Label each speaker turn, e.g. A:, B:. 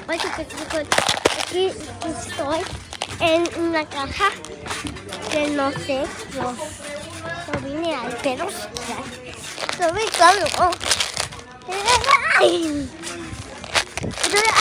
A: Aquí estoy en una caja que no sé, no vine al pero estoy